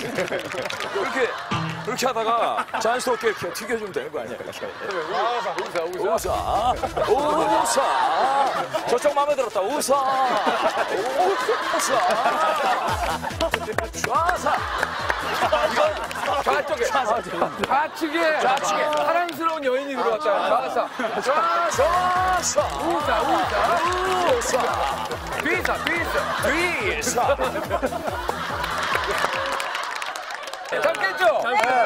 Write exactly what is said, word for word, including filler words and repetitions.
이렇게 이렇게 하다가 자연스럽게 이렇게 튀겨주면 되는 거 아니야? 이렇게. 우사, 우사, 우사, 우사. 저쪽 마음에 들었다. 우사, 우사, 좌사. 이건 좌쪽에. 좌측에. 좌측에. 사랑스러운 여인이 들어왔다. 좌사. 좌사, 좌사. 우사, 우사. 우사. 뒤사, 뒤사. 뒤사. 잡겠죠?